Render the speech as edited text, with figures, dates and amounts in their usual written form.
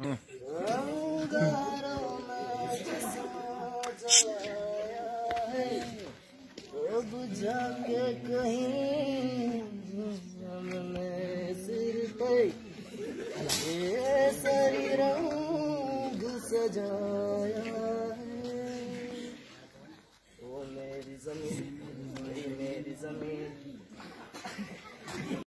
अंगारों में समा जाया है, अब जाके कहीं हमने सिर पे ये सारी रंग सजाया है। ओ मेरी जमीन, मेरी जमीन,